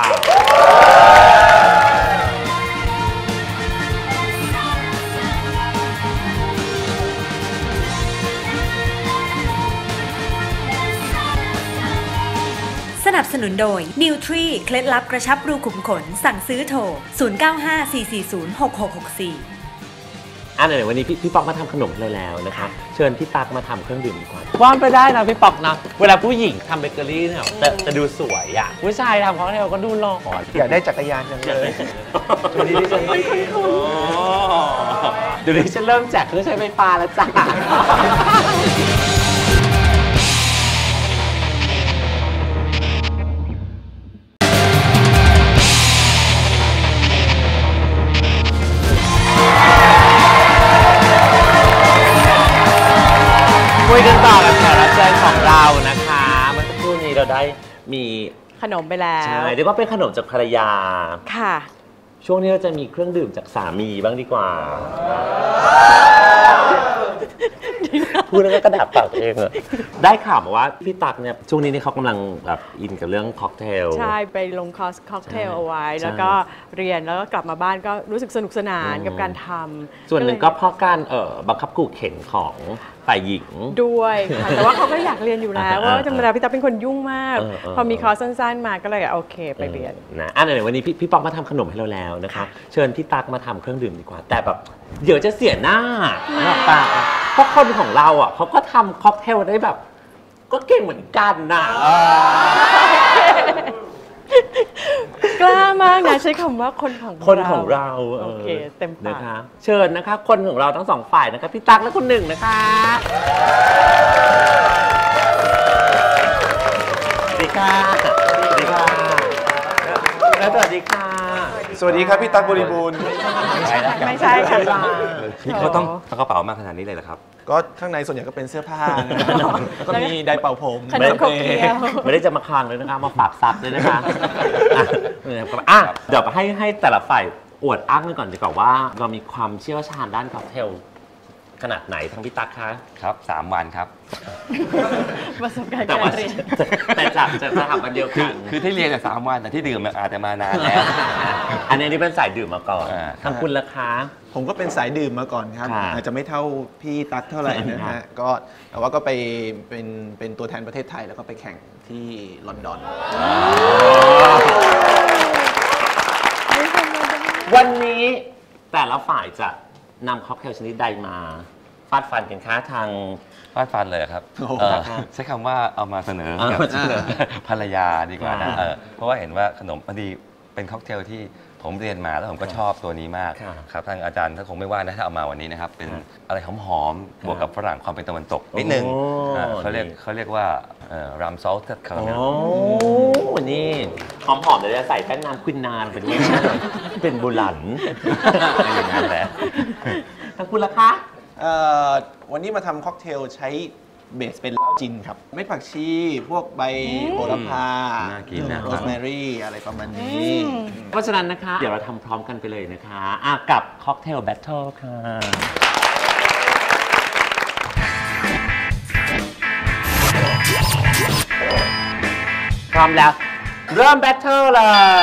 สนับสนุนโดย Nutri เคล็ดลับกระชับรูขุมขนสั่งซื้อโทร ศูนย์ เก้า ห้า สี่ สี่ ศูนย์ หก หก หก สี่อ่ะไหนๆวันนี้พี่พี่ป๊อกมาทำขนมให้เราแล้วนะคะเชิญพี่ตั๊กมาทำเครื่องดื่มดีกว่าว่านไปได้นะพี่ป๊อกนะเวลาผู้หญิงทำเบเกอรี่เนี่ยจะจะดูสวยอ่ะผู้ชายทำของเราก็ดูหล่ออยากได้จักรยานจังเลยวันนี้ดิฉันเดี๋ยวนี้ฉันเริ่มแจกเครื่องใช้ไฟฟ้าแล้วจ้ะคุยกันต่อกับแขกรับเชิญของเรานะคะเมื่อสักครู่นี้เราได้มีขนมไปแล้วใช่เรียกว่าเป็นขนมจากภรรยาค่ะช่วงนี้เราจะมีเครื่องดื่มจากสามีบ้างดีกว่า พูดแล้วก็กระดาษปากเองอะได้ข่าวมาว่าพี่ตั๊กเนี่ยช่วงนี้นี่เขากำลังแบบอินกับเรื่องค็อกเทลใช่ไปลงคอร์สค็อกเทลเอาไว้ใช่แล้วก็เรียนแล้วก็กลับมาบ้านก็รู้สึกสนุกสนานอืมกับการทำส่วนหนึ่งก็เพราะการเอ่อบังคับขู่เข็นของฝ่ายหญิงด้วยค่ะ แต่ว่าเขาก็อยากเรียนอยู่แล้วอ่าว่าธรรมดาพี่ตาเป็นคนยุ่งมากเออเออพอมีคอร์สสั้นๆมาก็เลยโอเคไปเรียนนะอ่ะไหนๆวันนี้พี่พี่ป๊อกมาทำขนมให้เราแล้วนะคะเชิญพี่ตั๊กมาทำเครื่องดื่มดีกว่า แต่แบบเดี๋ยวจะเสียหน้านะปะเพราะคนของเราอ่ะเขาก็ทำค็อกเทลได้แบบ ก็เก่งเหมือนกันนะเออกล้ามากนะใช้คำว่าคนของคนของเราโอเคเต็มปากนะคะเชิญนะคะคนของเราทั้งสองฝ่ายนะคะพี่ตั๊กและคุณหนึ่งนะคะสวัสดีค่ะสวัสดีค่ะและสวัสดีค่ะสวัสดีครับพี่ตั๊กบริบูรณ์ไม่ใช่ค่ะนี่เขาต้องเอากระเป๋ามาขนาดนี้เลยเหรอครับ ก็ข้างในส่วนใหญ่ก็เป็นเสื้อผ้าแล้วก็มีไดร์เป่าผมขนมขบเคี้ยวไม่ได้จะมาคลางเลยนะคะมาฝากซับเลยนะคะอ่ะอ่ะเดี๋ยวให้ให้แต่ละฝ่ายอวดอ้างกันก่อนดีกว่าว่าเรามีความเชี่ยวชาญด้านค็อกเทลขนาดไหนทั้งพี่ตั๊กคะครับสามวันครับประสบการณ์แต่การว่าเรียนแต่จากจากสถาบันเดียวคืกัอน คือที่เรียนแต่สามวันแต่ที่ดื่มอาจจะมานานแล้วอันนี้นี่เป็นสายดื่มมาก่อนอ่าทางคุณล่ะคะผมก็เป็นสายดื่มมาก่อนครับค่ะอาจจะไม่เท่าพี่ตั๊กเท่าไหร่นะครัฮะบก็แต่ว่าก็ไปเป็นเป็นตัวแทนประเทศไทยแล้วก็ไปแข่งที่ลอนดอนวันนี้แต่ละฝ่ายจะนำค็อกเทลชนิดใดมาฟาดฟันกันคะทางฟาดฟันเลยครับโอ้โหเอ่อใช้คำว่าเอามาเสนอเอากับมาเสนอภรรยาดีกว่านะอ่าเออเพราะว่าเห็นว่าขนมพอดีเป็นค็อกเทลที่ผมเรียนมาแล้วผมก็ชอบตัวนี้มากค่ะครับทางอาจารย์ถ้าคงไม่ว่านะถ้าเอามาวันนี้นะครับเป็นค่ะอะไรหอมๆบวกกับฝรั่งความเป็นตะวันตกนิดนึงโอ้อ่าเขาเรียกดีเขาเรียกว่ารัมซอลต์คาราเมลโอ้นี่หอมๆเดี๋ยวจะใส่แป้งน้ำควินนานไปด้วย เป็นบุหลันอย่างนั้นแหละทางคุณล่ะคะเอ่อวันนี้มาทำค็อกเทลใช้เบสเป็นเหล้าจินครับเม็ดผักชี พวกใบโหระพาน่ากินนะโรสแมรี่อะไรประมาณนี้เพราะฉะนั้นนะคะ เดี๋ยวเราทำพร้อมกันไปเลยนะคะอ่ะกับค็อกเทลแบทเทิลค่ะ พร้อมแล้ว เริ่มแบทเทิลเลย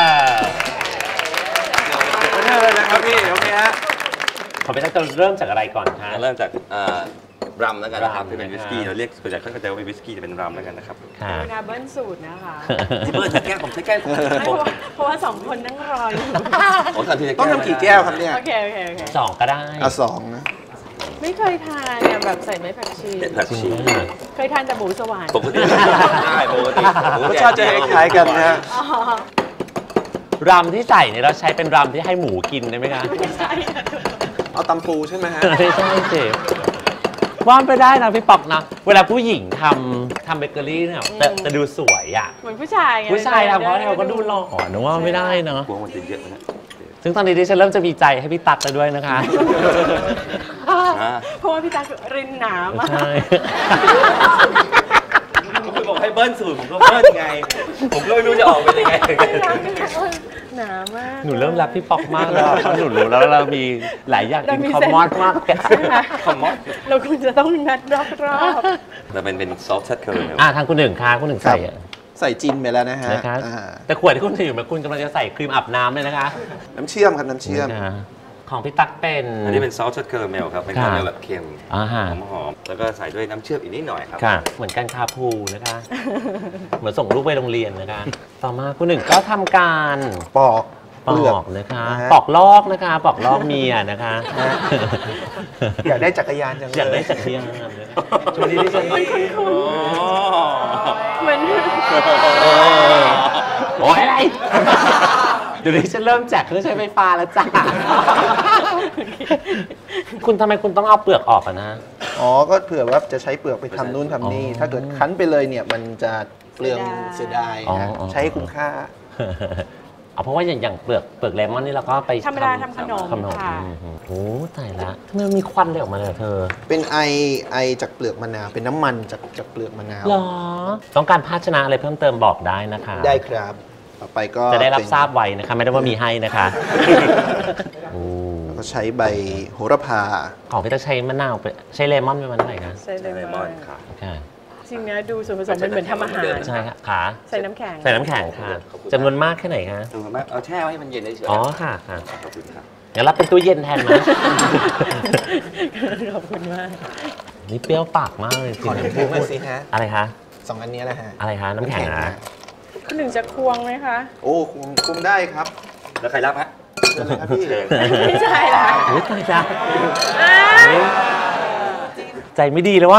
ไม่ใช่เลยนะครับพี่ โอเคฮะขอไปตั้งแต่เริ่มจากอะไรก่อนคะเริ่มจากรัมแล้วกันนะครับรัมที่เป็นวิสกี้นะครับเราเรียกส่วนใหญ่เขาเข้าใจว่าเป็นวิสกี้จะเป็นรัมแล้วกันนะครับค่ะดูนะเบิ้ลสูตรนะคะที่เบิร์ดแก้วผมใช้แก้วผมไม่เพราะว่าเพราะว่าสองคนนั่งรออยู่ผมทำทีละแก้วต้องทำกี่แก้วครับเนี่ยโอเคโอเคโอเคสองก็ได้เอาสองนะไม่เคยทานเนี่ยแบบใส่ไม้ผักชีเด็ดผักชีเคยทานแต่หมูสวรรค์ปกติใช่ปกติรสชาติจะคล้ายๆกันนะฮะอ๋อรำที่ใส่เนี่ยเราใช้เป็นรำที่ให้หมูกินได้ไหมคะไม่ใช่อะเอาตำปูใช่ไหมฮะไม่ใช่เจ็บว่าไปได้นะพี่ปอกนะ เวลาผู้หญิงทำทำเบเกอรี่เนี่ยแต่แต่ดูสวยอ่ะเหมือนผู้ชายไงผู้ชายทำเพราะเราก็ดูหล่อนึกว่าไม่ได้เนาะกลัวมันจะเยอะนะซึ่งตอนนี้ดิฉันเริ่มจะมีใจให้พี่ตักแล้วด้วยนะคะอ่าเพราะว่าพี่ตารินหนามากใช่คุณบอกให้เบิ้ลสูตรผมก็เบิ้ลไง ผมก็ไม่รู้จะออกเป็นยังไงหนามากหนูเริ่มรักพี่ปอกมากแล้วเพราะหนูรู้แล้วว่าเรามีหลายอย่างอินคอมมอนมากแกคอมมอนเราควรจะต้องนัดรอบรอบแต่เป็นเป็นซอฟต์เคิร์อ่ะทางคุณหนึ่งค่ะคุณหนึ่งใส่อะใส่จินไปแล้วนะฮะนะคะอ่าแต่ขวดที่คุณถือมาคุณกำลังจะใส่ครีมอาบน้ำเลยนะคะน้ำเชื่อมครับน้ำเชื่อมนะของพี่ตั๊กเป็นอันนี้เป็นซอฟต์เคิร์เมลครับ เป็นคาราเมลแบบเค็มอ่าฮะหอมๆแล้วก็ใส่ด้วยน้ำเชื่อมอีกนิดหน่อยครับค่ะ เหมือนกันคาพูนะคะ เหมือนส่งลูกไปโรงเรียนนะคะ ต่อมาคุณหนึ่งก็ทำการปอกปเปลืออกกนะคะนะฮะปอกลอกนะคะ ปอกลอกเมียนะคะอยากได้จักรยานจังเลยอยากได้จักรยานเลยช่วงนี้ดิฉันเหมือนโอ้ยอะไร เดี๋ยวนี้ฉันเริ่มแจกเครื่องใช้ไฟฟ้าแล้วจ้า คุณทำไมคุณต้องเอาเปลือกออกอะนะอ๋อ ก็เผื่อว่าจะใช้เปลือกไปทำนู่นทำนี่อ๋อถ้าเกิดคั้นไปเลยเนี่ยมันจะเปลืองเสียดายอ๋อนะอ๋อใช้ให้คุ้มค่าเอาเพราะว่าอย่างอย่างเปลือกเปลือกเลมอนนี่เราก็ไปธรรมดาทำขนมขนมค่ะอืมโอ้ตายละทำไมมันมีควันเลยออกมาเลยอะเธอเป็นไอไอจากเปลือกมะนาว เป็นน้ำมันจากจากเปลือกมะนาวหรอ ต้องการภาชนะอะไรเพิ่มเติมบอกได้นะคะได้ครับ ต่อไปก็จะได้รับเป็นทราบไวนะคะ ไม่ได้ว่ามีให้นะคะ โอ้แล้วก็ใช้ใบโหระพาของพี่ต้องใช้มะนาวไปใช้เลมอนเป็นมันเท่าไหร่คะใส่เลเลมมออน นค่ะค่ะจริงนะดูส่วนผสมเป็นเหมือนทำอาหารใช่ค่ะขาใส่น้ำแข็งใส่น้ำแข็งค่ะจำนวนมากแค่ไหนคะถูกไหมเอาแช่ไว้ให้มันเย็นเฉยๆอ๋อค่ะค่ะขอบคุณครับงั้นรับเป็นตู้เย็นแทนไหมขอบคุณมากนี่เปรี้ยวปากมากเลยจขริอง น้ำแข็งมาสิฮะอะไรคะสองอันนี้แหละฮะอะไรคะน้ำแข็งนะคุณหนึ่งจะควงไหมคะโอ้คุมคุมได้ครับแล้วใครรับฮะเชิญเลยครับพี่เชิญไม่ใช่ละโอ้ยตายจ้าใจไม่ดีเลยว่ะ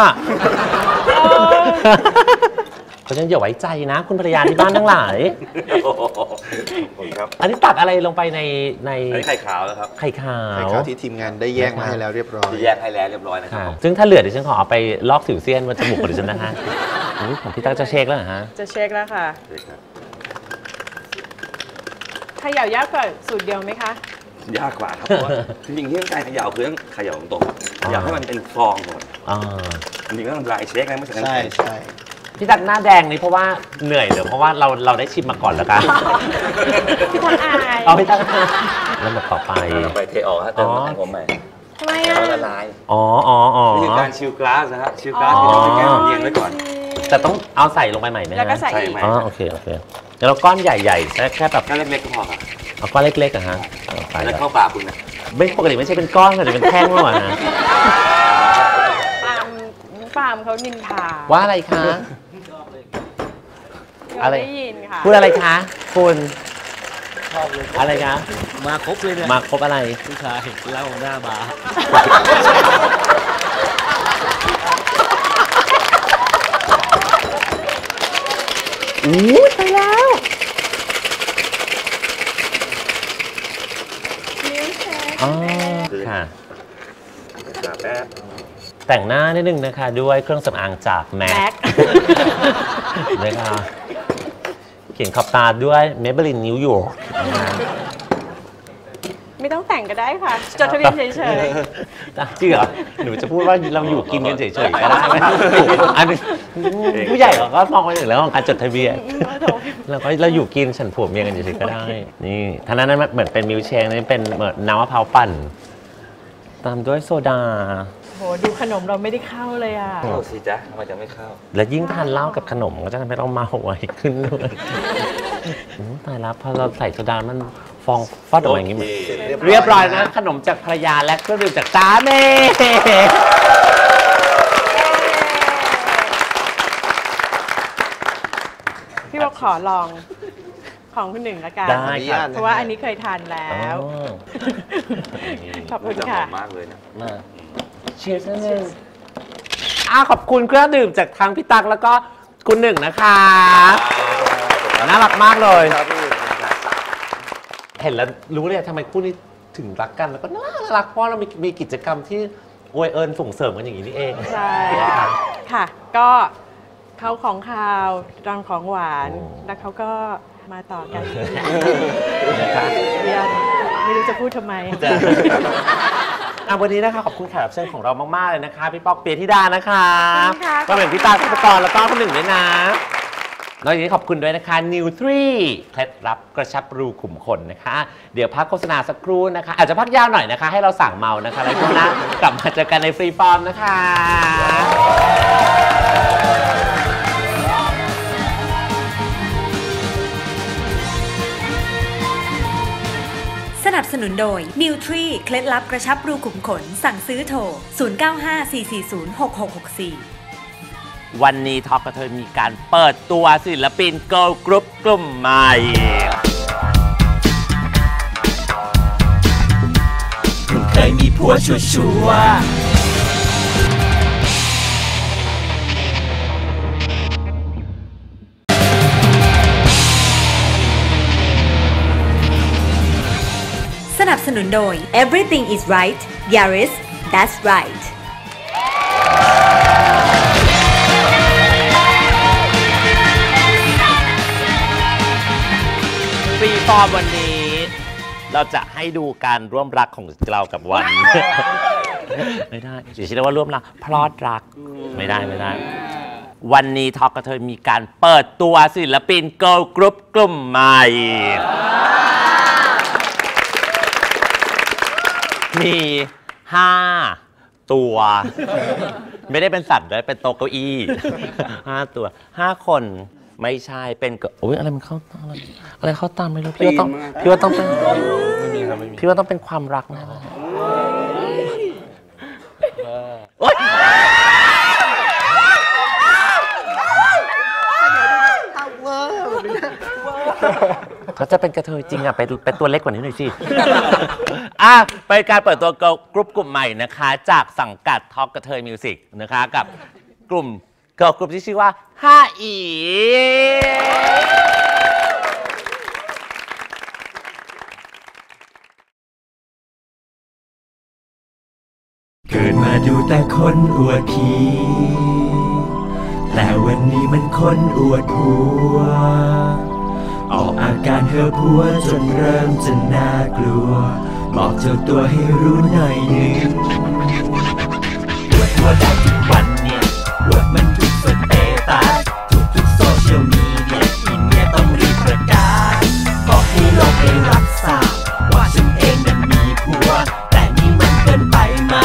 เพราะฉะนั้นอย่าไว้ใจนะ คุณภรรยาที่บ้านทั้งหลายโอ้โหขอบคุณครับอันนี้ตักอะไรลงไปในในอันนี้ไข่ขาวแล้วครับไข่ขาวไข่ขาวที่ทีมงานได้แยกมาให้แล้วเรียบร้อยที่แยกให้แล้วเรียบร้อยนะครับค่ะผมซึ่งถ้าเหลือดิฉันขอเอาไปลอกสิวเซียนบนจมูกของดิฉันนะฮะอุ๊ยของพี่ตั๊กจะเช็คแล้วเหรอฮะจะเช็คแล้วค่ะเด็กครับเขย่ายากกว่าสูตรเดียวไหมคะยากกว่าครับเพราะว่าจริงๆที่ต้องการเขย่าคือต้องเขย่าตรงๆครับเขย่าให้มันเป็นฟองก่อนอ่าจริงๆก็ต้องดรายเช็คนะไม่ใช่น้ำใช่แข็งใช่พี่ตั๊กหน้าแดงนี่เพราะว่าเหนื่อยหรือเพราะว่าเราเราได้ชิมมาก่อนแล้วกันพี่ตั๊กอายเอาพี่ตั๊กแล้วหมดต่อไปเอาไปเทออกฮะเติมอ๋อน้ำแข็งผมใหม่ทำไมอ่ะละลายอ๋ออ๋ออ๋อนี่คือการชิลกลาสนะฮะชิลกลาสที่เราจะแก้เย็นไว้ก่อนแต่ต้องเอาใส่ลงไปใหม่ไหมแล้วก็ใส่อีกอ๋อโอเคโอเคแล้วก้อนใหญ่ๆแค่แค่แบบก้อนเล็กๆก็พอครับเอาก้อนเล็กๆอะฮะแล้วเข้าปากคุณนะไม่ปกติไม่ใช่เป็นก้อนแต่เป็นแท่งมากกว่านะปาล์มปาล์มเขานินทาว่าอะไรคะอะไรได้ยินค่ะพูดอะไรคะคุณอะไรคะมาครบเลยเนี่ยมาครบอะไรผู้ชายเล่าหน้าบาร์อู้ไปแล้วอ๋อค่ะแต่งหน้านิดนึงนะคะด้วยเครื่องสำอางจากแม็กนะคะเขียนขอบตาด้วย Maybelline New York ไม่ต้องแต่งก็ได้ค่ะจดทะเบียนเฉยๆจริงเหรอหนูจะพูดว่าเราอยู่กินกันเฉยๆก็ได้ไหมอันนี้ผู้ใหญ่ก็มองไปถึงแล้วของการจดทะเบียนแล้วก็เราอยู่กินฉันผัวเมียกันเฉยๆก็ได้นี่ท่านั้นนั้นเหมือนเป็นมิลค์เชคนี่เป็นเหมือนน้ำมะพร้าวปั่นตามด้วยโซดาโหดูขนมเราไม่ได้เข้าเลยอ่ะเข้าสิจ๊ะทำไมจะไม่เข้าแล้วยิ่งทานเหล้ากับขนมก็จะทำให้เราเมาไวขึ้นด้วยตายแล้วพอเราใส่โซดามันฟองฟอดออกมาอย่างนี้เรียบร้อยนะขนมจากภรรยาและเครื่องดื่มจากสามีพี่บอกขอลองของคุณหนึ่งละกันได้ค่ะเพราะว่าอันนี้เคยทานแล้วขอบคุณค่ะมากเลยนะมาเชียร์นิดนึงอ่ะขอบคุณเครื่องดื่มจากทางพี่ตั๊กแล้วก็คุณหนึ่งนะคะน่ารักมากเลยเห็นแล้วรู้เลยทำไมคู่นี้ถึงรักกันแล้วก็น่ารักเพราะเรามีมีกิจกรรมที่อวยเอิญส่งเสริมกันอย่างนี้นี่เองใช่ค่ะก็เขาของคาวรองของหวานแล้วเขาก็มาต่อกันไม่รู้จะพูดทำไมวันนี้นะคะขอบคุณแขกรับเชิญของเรามากๆเลยนะคะพี่ป๊อกเปียธิดานะคะก็เป็นพี่ตาสุภกรแล้วก็คนหนึ่งด้วยนะนอกจากนี้ขอบคุณด้วยนะคะ นิว ทรี เคล็ดลับกระชับรูขุมขนนะคะเดี๋ยวพักโฆษณาสักครู่นะคะอาจจะพักยาวหน่อยนะคะให้เราสั่งเมานะคะแล้วช่วงหน้ากลับมาเจอกันในฟรีฟอร์มนะคะสนับสนุนโดย นิว ทรี เคล็ดลับกระชับรูขุมขนสั่งซื้อโทรศูนย์ เก้า ห้า สี่ สี่ ศูนย์ หก หก หก สี่วันนี้ท็อปกระเทยมีการเปิดตัวศิลปินเกิร์ลกรุ๊ปกลุ่มใหม่เคยมีผัวชัวร์สนับสนุนโดย Everything is right Yaris that's right ฟรีฟอร์มวันนี้เราจะให้ดูการร่วมรักของเรากับวันไม่ได้เดี๋ยวฉันเรียกว่าร่วมรักพลอดรักไม่ได้ไม่ได้วันนี้ท็อปกระเทยมีการเปิดตัวศิลปินเกิร์ลกรุ๊ปกลุ่มใหม่มีห้าตัวไม่ได้เป็นสัตว์ด้วยเป็นโต๊ะเก้าอี้ห้าตัวห้าคนไม่ใช่เป็นโอ้ยอะไรมันเข้าอะไรอะไรเข้าตามไม่รู้พี่ว่าต้องพี่ว่าต้องเป็นพี่ว่าต้องเป็นความรักนะเขาจะเป็นกระเทยจริงอ่ะไปเป็นตัวเล็กกว่านี้หน่อยสิอ่ะไปการเปิดตัวกรุ๊ปกลุ่มใหม่นะคะจากสังกัดท็อปกระเทยมิวสิกนะคะกับกลุ่มเกิร์ลกรุ๊ปที่ชื่อว่าห้าอีเกิดมาดูแต่คนอวดผีแต่วันนี้มันคนอวดผัวออกอาการเธอผัวจนเริ่มจะน่ากลัวบอกเจ้าตัวให้รู้หน่อยหนึ่งอวดผัวได้ทุกวันเนี่ยอวดมันทุกสเตตัสทุกทุกโซเชียลมีเดียอินเนี่ยต้องรีบประกาศบอกให้โลกได้รับทราบว่าฉันเองนั้นมีผัวแต่นี่มันเกินไปไหม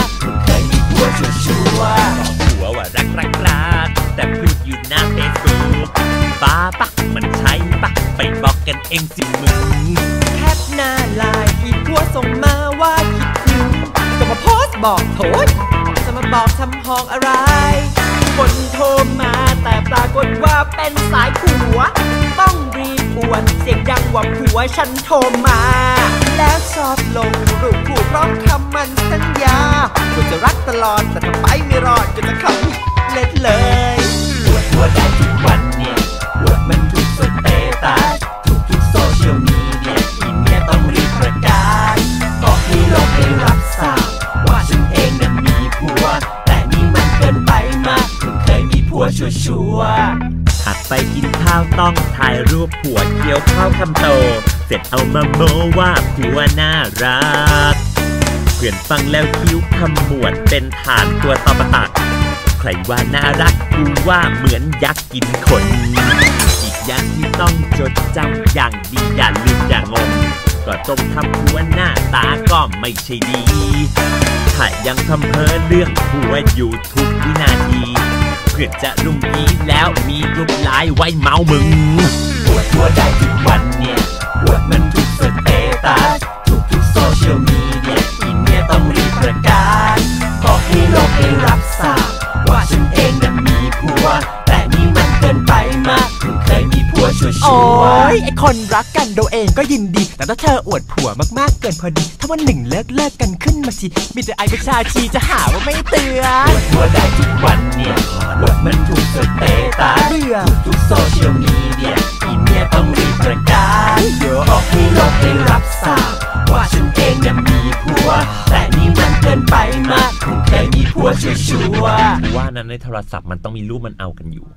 แต่พูดอยู่หน้าเฟซบุ๊กบ้าปะมันใช่ปะไปบอกกันเองสิมึงแคปหน้าไลน์ที่ผัวส่งมาว่าคิดถึงก็มาโพสต์บอกโถยจะมาบอกทำหองอะไรคนโทรมาแต่ปรากฏว่าเป็นสายผัวต้องรีบอวดเสียงดังว่าผัวฉันโทรมาแล้วชอบลงรูปคู่พร้อมคำมันสัญญาว่าจะรักตลอดแต่ถ้าไปไม่รอดก็จะขำเล็ดเลยอวดผัวได้ทุกวันเนี่ยอวดมันทุกสเตตัสทุกทุกโซเชียลมีเดียอีเมียต้องรีบประกาศบอกให้โลกได้รับทราบว่าฉันเองนั้นมีผัวแต่นี่มันเกินไปมากเพิ่งเคยมีผัวชัวร์ๆถัดไปกินข้าวต้องถ่ายรูปผัวเคี้ยวข้าวคำโตเสร็จเอามาโม้ว่าผัวน่ารักเพื่อนฟังแล้วคิ้วขมวดเป็นฐานตัวตอประตักใครว่าน่ารักกูว่าเหมือนยักษ์กินคนอีกอย่างที่ต้องจดจำอย่างดีอย่าลืมอย่างงงก็ต้มทำผัวหน้าตาก็ไม่ใช่ดีถ้ายังทำเพ้อเรื่องผัวอยู่ทุกวินาทีเพื่อจะรุ่งนี้แล้วมีรูปไลน์ไว้เมามึงปวดหัวได้ทุกวันเนี่ยปวดมันทุกสเตตัสทุกทุกโซเชียลมีเดียอีเมียต้องรีบประกาศบอกให้โลกได้รับทราบว่าฉันเองนั้นมีผัวแต่นี่มันเกินไปมากเพิ่งเคยมีผัวชัวร์ๆโอ้ยไอคนรักกันเราเองก็ยินดีแต่ถ้าเธออวดผัวมากๆเกินพอดีถ้าวันหนึ่งเลิกเลิกกันขึ้นมาทีมีแต่ไอประชาชีจะหาว่าไม่เตือนอวดผัวได้ทุกวันเนี่ยอวดมันทุกสเตตัสเรื่องทุกโซเชียลมีเดียอีเมียต้องรีบประกาศบอกให้โลกได้รับทราบว่าฉันเองนั้นมีผัวแต่นี่มันเกินไปมากเพิ่งเคยมีผัวชัวร์ๆว่านั้นในโทรศัพท์มันต้องมีรูปมันเอากันอยู่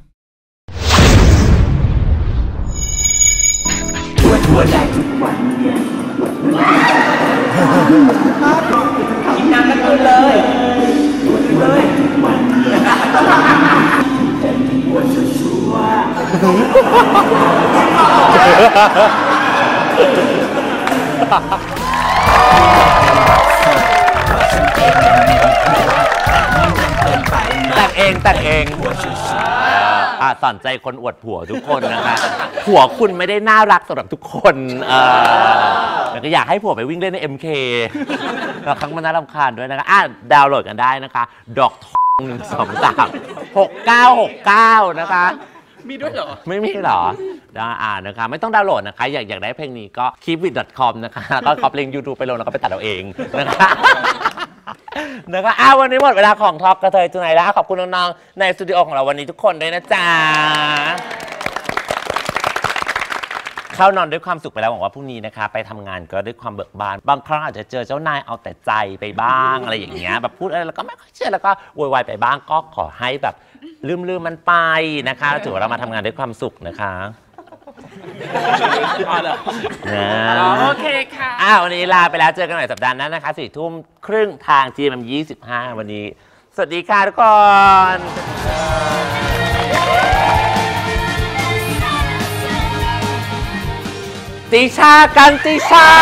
ปวดหัวได้ทุกวันเนี่ยกินน้ำกันเลยปวดหัวได้ทุกวันเนี่ยจะมีปวดชัวแต่งเองแต่งเองอ่าสอนใจคนอวดผัวทุกคนนะคะผัวคุณไม่ได้น่ารักสำหรับทุกคนเออแต่ก็อยากให้ผัวไปวิ่งเล่นใน เอ็ม เค แล้วครั้งมันน่ารำคาญด้วยนะคะอ่ะดาวน์โหลดกันได้นะคะดอกหนึ่งสองสามหกเก้าหกเก้านะคะมีด้วยเหรอไม่มีเหรอได้อ่านนะคะไม่ต้องดาวน์โหลดนะคะอยากอยากได้เพลงนี้ก็ คีปวิท ดอท คอม นะคะแล้วก็คอปลิงก์ ยูทูบ ไปลงแล้วก็ไปตัดเอาเองนะคะนะคะอ้าววันนี้หมดเวลาของท็อปกระเทยจุไหนแล้วขอบคุณน้องๆในสตูดิโอของเราวันนี้ทุกคนด้วยนะจ๊ะเข้านอนด้วยความสุขไปแล้วหวังว่าพรุ่งนี้นะคะไปทำงานก็ด้วยความเบิกบานบางครั้งอาจจะเจอเจ้านายเอาแต่ใจไปบ้างอะไรอย่างเงี้ยแบบพูดอะไรแล้วก็ไม่ค่อยเชื่อแล้วก็โวยวายไปบ้างก็ขอให้แบบลืมๆมันไปนะคะถือว่าเรามาทำงานด้วยความสุขนะคะโอเคค่ะอ้าววันนี้ลาไปแล้วเจอกันใหม่สัปดาห์หน้านะคะสี่ทุ่มครึ่งทาง จี เอ็ม ยี่สิบห้าวันนี้สวัสดีค่ะทุกคนติชากันติชา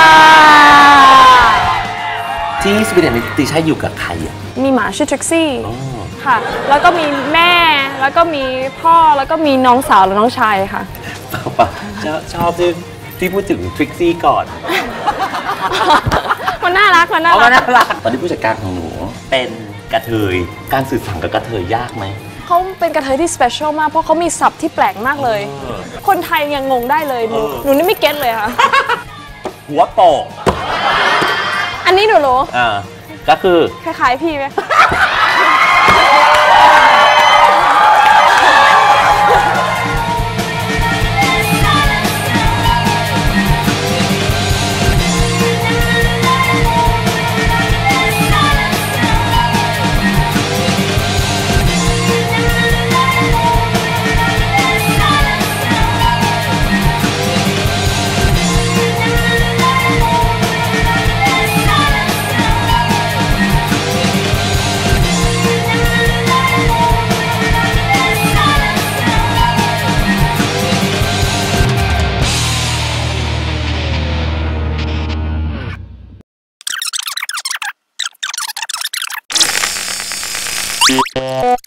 ที่สวีเดนติชาอยู่กับใครอ่ะมีหมาชื่อทริกซี่ค่ะแล้วก็มีแม่แล้วก็มีพ่อแล้วก็มีน้องสาวและน้องชายค่ะเปล่าป่ะชอบที่ที่พูดถึงทริกซี่ก่อนมันน่ารักมันน่ารักน่ารักตอนที่ผู้จัดการของหนูเป็นกระเทยการสื่อสารกับกระเทยยากไหมเขาเป็นกระเทยที่สเปเชียลมากเพราะเขามีศัพท์ที่แปลกมากเลยคนไทยยังงงได้เลยหนูหนูนี่ไม่เก็ตเลยค่ะหัวโปกอันนี้หนูรู้อ่าก็คือคล้ายๆพี่ไหม Yeah.